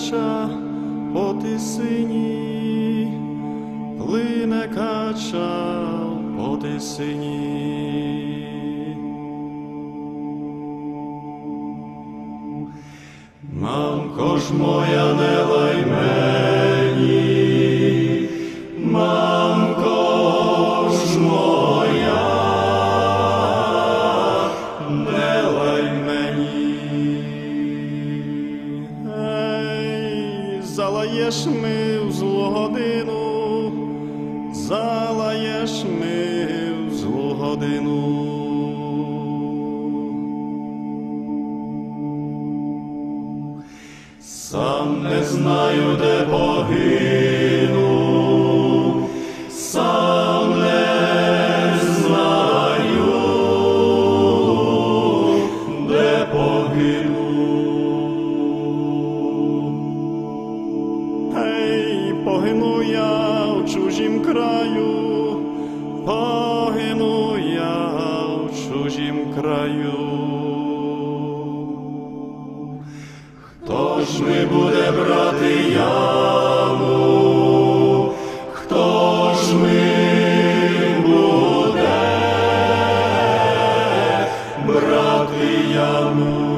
кача по тисині, плине кача по тисині. Мамко ж моя, не лай мені, мамко ж моя, не лай мені. Ей, залаєш ми в злу годину, залаєш ми в злу годину. Сам не знаю, де погину, сам не знаю, де погину. Ей, погину я в чужім краю, погину я в чужім краю. Хто ж ми буде брати яму? Хто ж ми буде брати яму?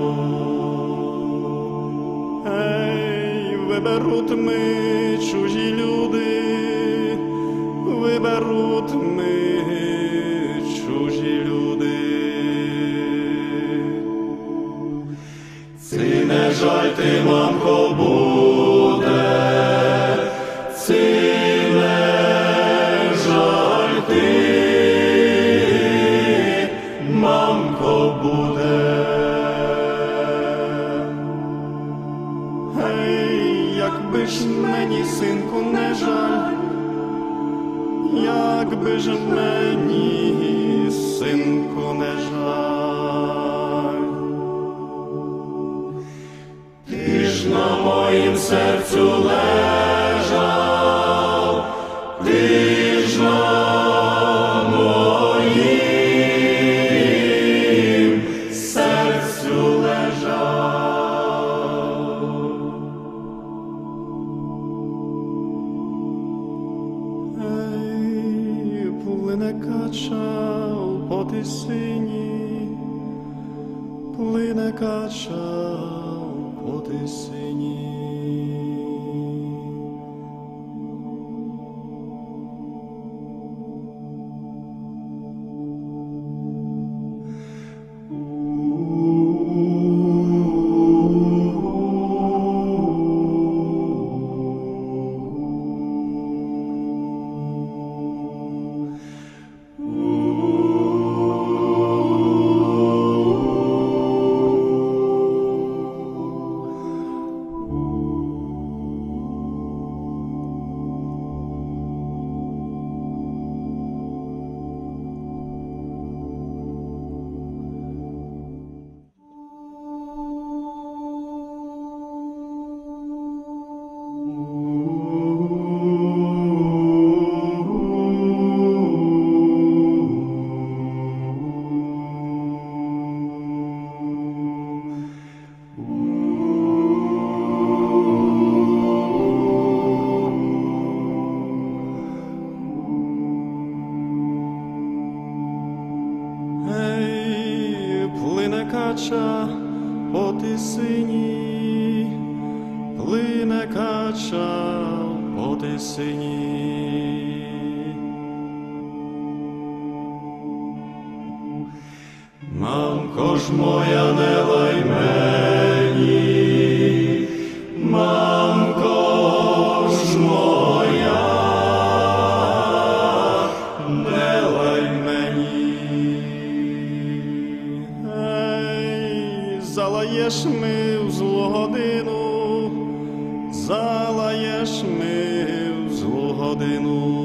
Ей, виберуть ми чужі люди, виберуть ми чужі люди. Ці не жаль ти, мамко, буде, ці не жаль ти, мамко, буде. Ей, якби ж мені, синку, не жаль, якби ж мені, синку, не жаль. Ти ж на моїм серцю лежав, ти ж на моїм серцю лежав. Ей, плине кача по тисині, плине кача по тисині. Кача по тисині, плине кача по тисині. Мамко ж моя, не лай мені, мамко ж моя, не лай мені. Залаєш ми в злу годину, залаєш ми в злу годину.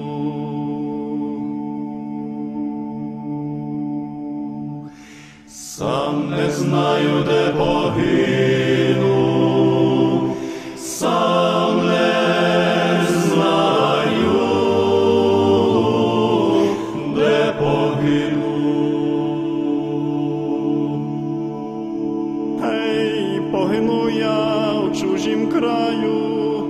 Сам не знаю, де погину, сам не знаю, де погину. Ей, погину я в чужім краю,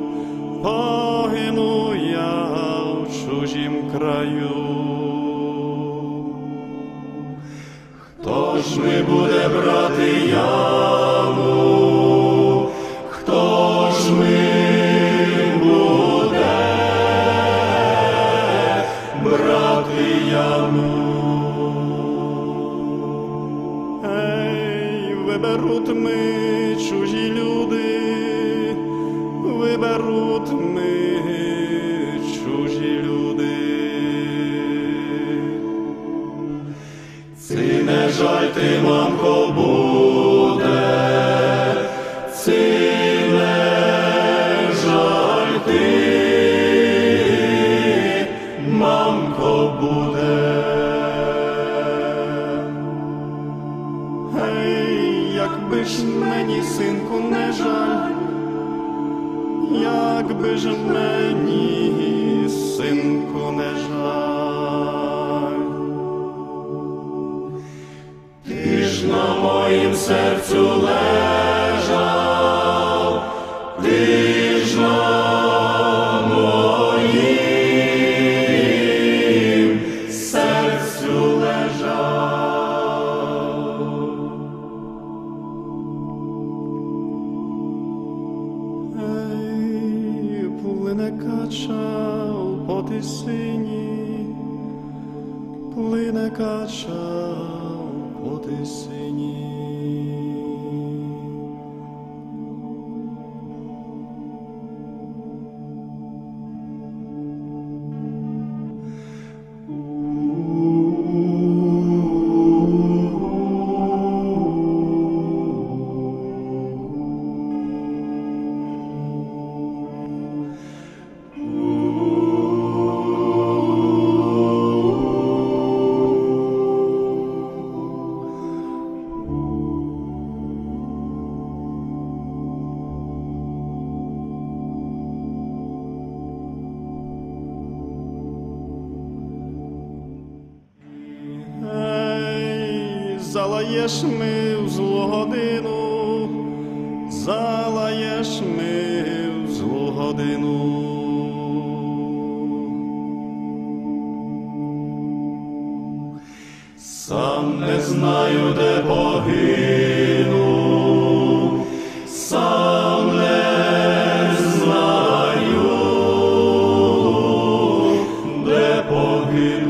погину я в чужім краю. Хто ж ми буде брати яму? Хто ж ми буде брати яму? Ей, виберуть ми чужі люди, виберуть ми чужі люди. Ці не жаль ти, мамко, буде, ці не жаль ти, мамко, буде. Гей, якби ж мені, синку, не жаль, якби ж мені, синку, не жаль. Ти ж на моїм серцю лежав, ти ж на моїм серцю лежав. Ей, плине кача по тисині, плине кача по тисині. Залаєш ми в злу годину, залаєш ми в злу годину. Сам не знаю, де погину, сам не знаю, де погину.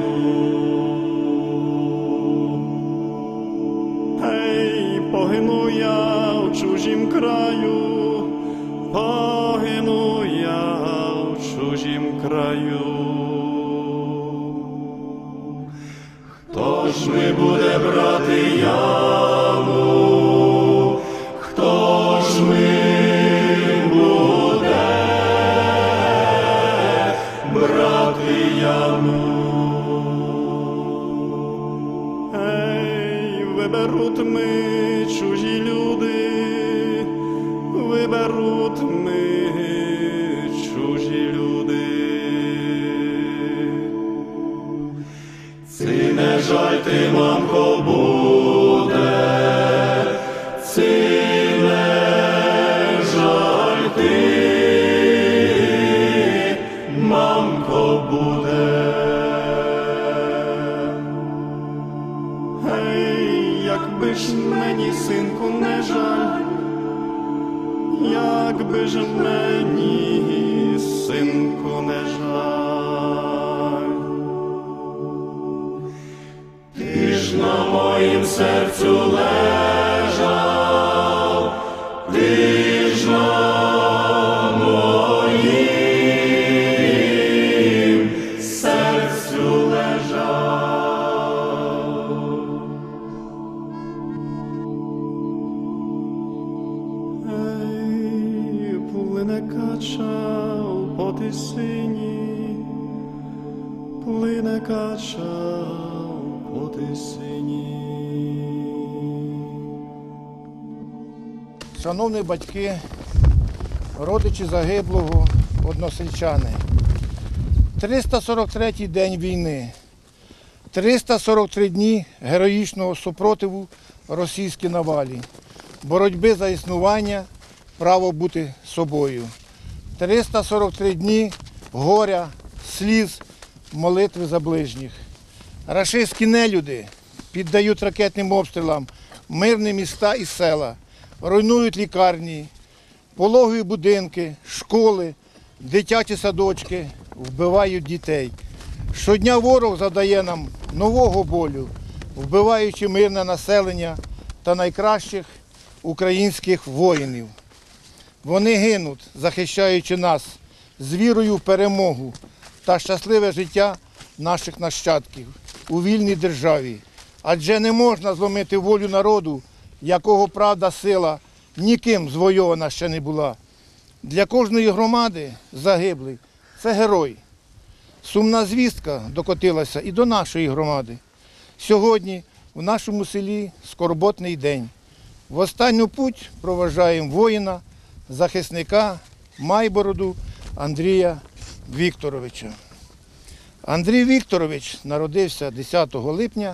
Погину я в чужім краю, погину я в чужім краю. Хто ж ми буде брати яму? Хто ж ми буде брати яму? Ей, виберуть ми чужі люди, виберуть ми чужі люди. Ці не жаль ти, мамко, буде, ці не жаль ти, мамко, буде. Гей, якби ж мені, синку, не жаль, якби ж мені, синку, не жаль. Ти ж на моїм серцю лежав, ти ж на моїм серцю лежав. Ей, плине кача по тисині, плине кача по тисині. Шановні батьки, родичі загиблого, односельчани, 343-й день війни, 343 дні героїчного супротиву російській навалі, боротьби за існування право бути собою. 343 дні горя, сліз, молитви за ближніх. Рашистські нелюди піддають ракетним обстрілам мирні міста і села, руйнують лікарні, пологові будинки, школи, дитячі садочки, вбивають дітей. Щодня ворог завдає нам нового болю, вбиваючи мирне населення та найкращих українських воїнів. Вони гинуть, захищаючи нас з вірою в перемогу та щасливе життя наших нащадків у вільній державі. Адже не можна зломити волю народу, якого правда, сила ніким звойована ще не була. Для кожної громади загиблий – це герой. Сумна звістка докотилася і до нашої громади. Сьогодні в нашому селі скорботний день. В останню путь проважаємо воїна, захисника Майбороду Андрія Вікторовича. Андрій Вікторович народився 10 липня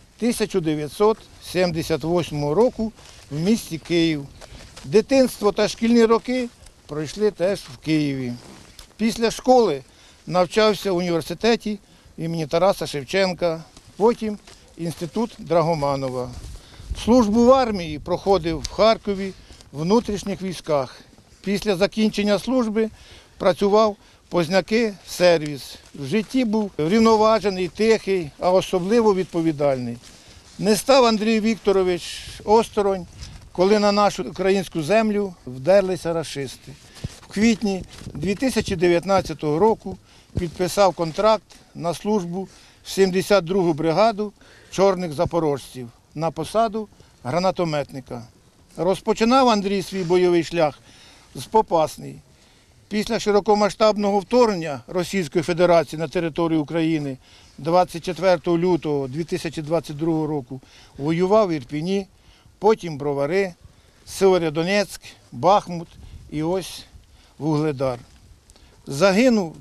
1978 року в місті Київ. Дитинство та шкільні роки пройшли теж в Києві. Після школи навчався в університеті імені Тараса Шевченка, потім інститут Драгоманова. Службу в армії проходив в Харкові в внутрішніх військах. Після закінчення служби працював Позняки-сервіс. В житті був врівноважений, тихий, а особливо відповідальний. Не став Андрій Вікторович осторонь, коли на нашу українську землю вдерлися рашисти. В квітні 2019 року підписав контракт на службу в 72-гу бригаду чорних запорожців на посаду гранатометника. Розпочинав Андрій свій бойовий шлях з Попасної. Після широкомасштабного вторгнення Російської Федерації на територію України 24 лютого 2022 року воював в Ірпіні, потім Бровари, Северодонецьк, Бахмут і ось Вугледар. Загинув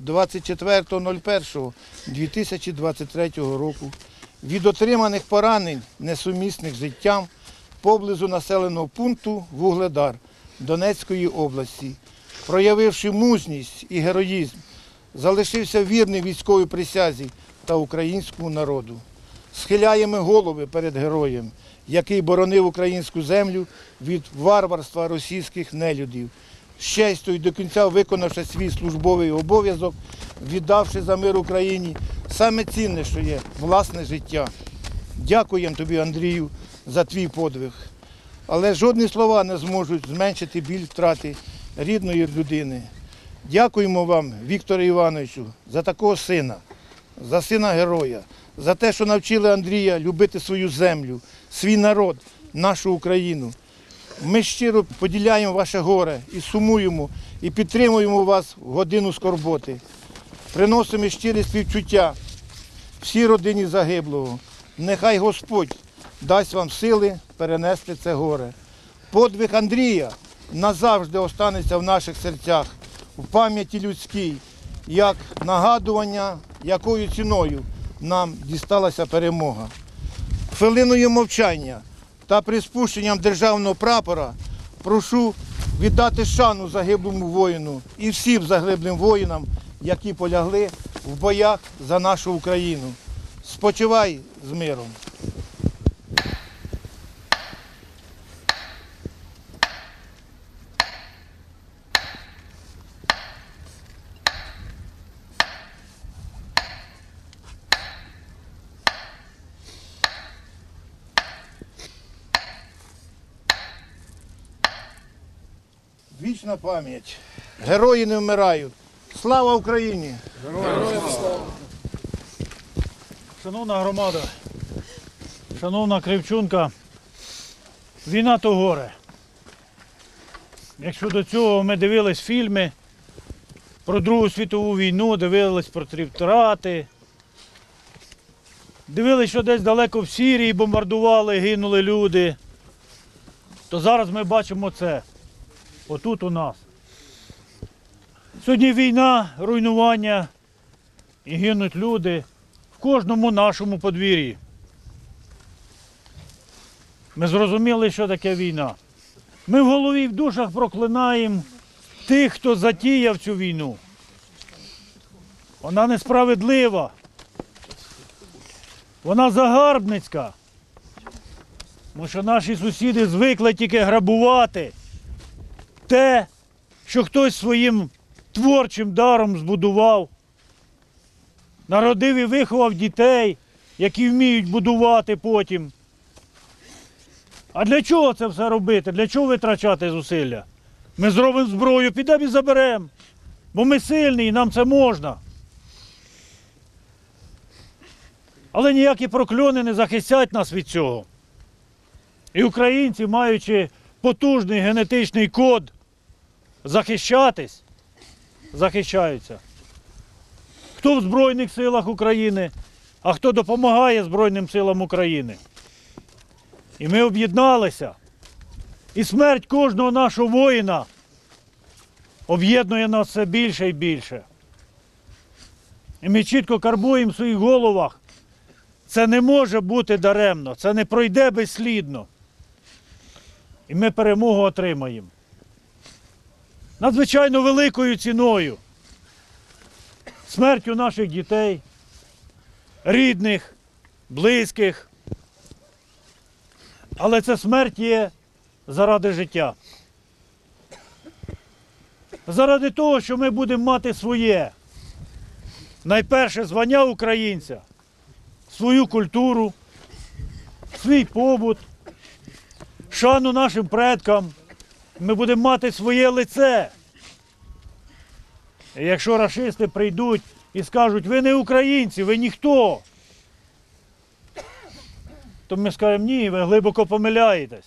24.01.2023 року від отриманих поранень, несумісних з життям, поблизу населеного пункту Вугледар Донецької області. Проявивши мужність і героїзм, залишився вірний військовій присязі та українському народу. Схиляємо голови перед героєм, який боронив українську землю від варварства російських нелюдів, з честю і до кінця виконавши свій службовий обов'язок, віддавши за мир Україні саме цінне, що є – власне життя. Дякуємо тобі, Андрію, за твій подвиг. Але жодні слова не зможуть зменшити біль втрати рідної людини. Дякуємо вам, Вікторе Івановичу, за такого сина, за сина героя, за те, що навчили Андрія любити свою землю, свій народ, нашу Україну. Ми щиро поділяємо ваше горе і сумуємо, і підтримуємо вас в годину скорботи. Приносимо щирі співчуття всій родині загиблого. Нехай Господь дасть вам сили перенести це горе. Подвиг Андрія назавжди останеться в наших серцях, в пам'яті людській, як нагадування, якою ціною нам дісталася перемога. Хвилиною мовчання та приспущенням державного прапора прошу віддати шану загиблому воїну і всім загиблим воїнам, які полягли в боях за нашу Україну. Спочивай з миром. Вічна пам'ять. Герої не вмирають. Слава Україні! Героям слава! Шановна громада, шановна Кривчунка, війна то горе. Якщо до цього ми дивились фільми про Другу світову війну, дивились про втрати, дивились, що десь далеко в Сирії бомбардували, гинули люди, то зараз ми бачимо це. Отут у нас. Сьогодні війна, руйнування і гинуть люди в кожному нашому подвір'ї. Ми зрозуміли, що таке війна. Ми в голові і в душах проклинаємо тих, хто затіяв цю війну. Вона несправедлива. Вона загарбницька. Тому що наші сусіди звикли тільки грабувати те, що хтось своїм творчим даром збудував, народив і виховав дітей, які вміють будувати потім. А для чого це все робити? Для чого витрачати зусилля? Ми зробимо зброю, підемо і заберемо. Бо ми сильні і нам це можна. Але ніякі прокльони не захистять нас від цього. І українці, маючи потужний генетичний код захищатись, захищаються. Хто в Збройних силах України, а хто допомагає Збройним силам України. І ми об'єдналися. І смерть кожного нашого воїна об'єднує нас все більше і більше. І ми чітко карбуємо в своїх головах. Це не може бути даремно, це не пройде безслідно. І ми перемогу отримаємо. Надзвичайно великою ціною. Смертю наших дітей, рідних, близьких. Але ця смерть є заради життя. Заради того, що ми будемо мати своє. Найперше звання українця, свою культуру, свій побут, шану нашим предкам. Ми будемо мати своє лице. І якщо рашисти прийдуть і скажуть, ви не українці, ви ніхто, то ми скажемо, ні, ви глибоко помиляєтесь.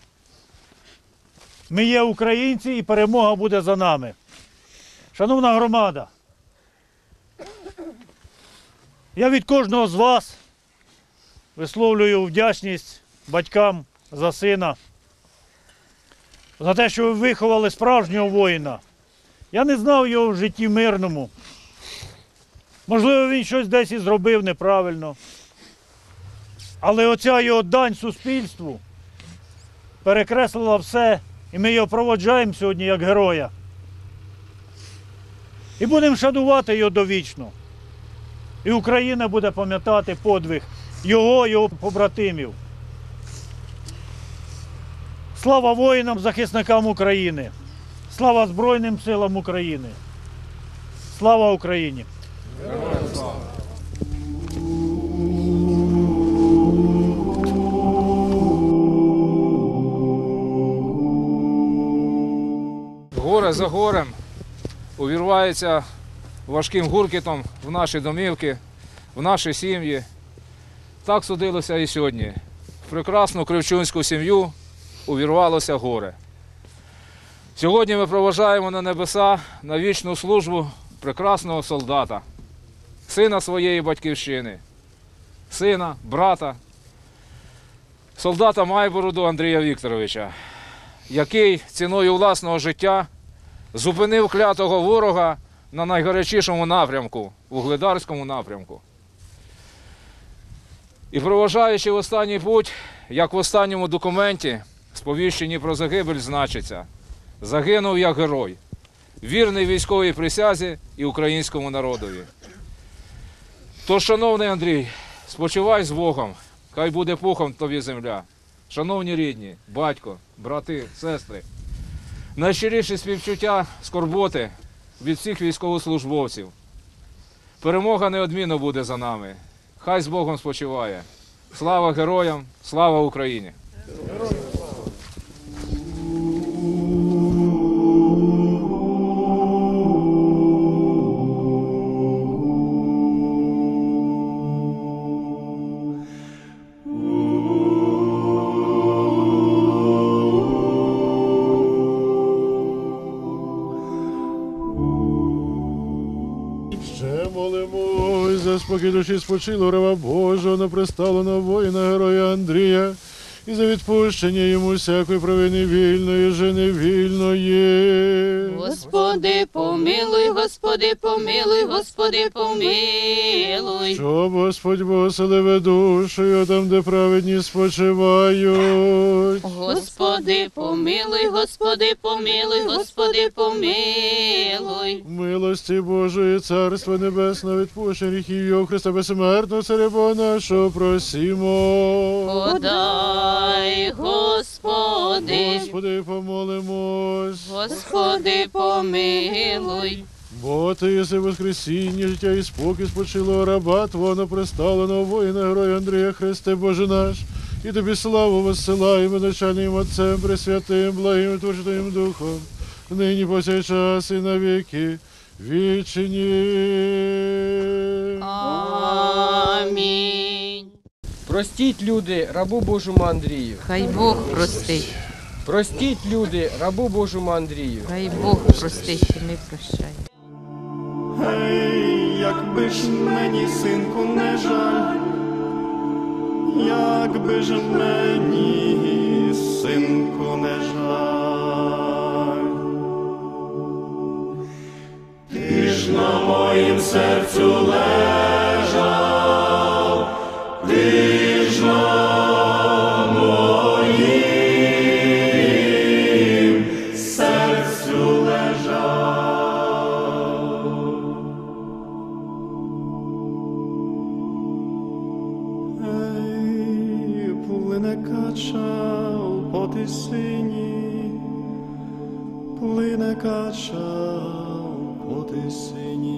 Ми є українці і перемога буде за нами. Шановна громада, я від кожного з вас висловлюю вдячність батькам за сина, за те, що ви виховали справжнього воїна. Я не знав його в житті мирному. Можливо, він щось десь і зробив неправильно. Але оця його дань суспільству перекреслила все, і ми його проводжаємо сьогодні як героя. І будемо шанувати його довічно. І Україна буде пам'ятати подвиг його побратимів. Слава воїнам, захисникам України! Слава Збройним силам України! Слава Україні! Героям слава! Горе за горем увірвається важким гуркітом в наші домівки, в наші сім'ї. Так судилося і сьогодні. В прекрасну кривчунську сім'ю увірвалося горе. Сьогодні ми проважаємо на небеса, на вічну службу прекрасного солдата, сина своєї батьківщини, сина, брата, солдата Майбороду Андрія Вікторовича, який ціною власного життя зупинив клятого ворога на найгарячішому напрямку, Вугледарському напрямку. І проважаючи в останній путь, як в останньому документі, сповіщенні про загибель значиться: загинув як герой, вірний військовій присязі і українському народові. Тож, шановний Андрій, спочивай з Богом, хай буде пухом тобі земля. Шановні рідні, батько, брати, сестри, найщиріші співчуття, скорботи від всіх військовослужбовців. Перемога неодмінно буде за нами. Хай з Богом спочиває. Слава героям, слава Україні! Ще молимось за спокій душі спочилого раба Божого на престолу воїна героя Андрія і за відпущення йому всякої провини вільної, жени вільної. Господи, Господи, помилуй, Господи, помилуй, Господи, помилуй. Щоб Господь поселив душою там, де праведні спочивають. Господи, помилуй, Господи, помилуй, Господи, помилуй. Милості Божої, Царства Небесного, відпущення гріхів його Христа безсмертного, Царя Бога нашого, просімо. Подай, Господи, Господи, помолимось. Господи, помилуй. Бо ти єси воскресіння, життя і спокій спочилого раба Твого напроставленого воїна, героя Андрія, Христе Боже наш, і тобі славу воссилаємо начальним Отцем, Пресвятим, благим і Творчим Духом, нині повсякчас і на віки вічні. Амінь. Простіть, люди, рабу Божому Андрію. Хай Бог простить, Простіть, люди, рабу Божому Андрію. хай Бог простить, і ми прощаємо. Гей, якби ж мені, синку, не жаль, якби ж мені, синку, не жаль, ти ж на моїм серцю лежав, ти ж на моїм серцю лежав. Ей, плине кача по тисині, плине кача по тисині.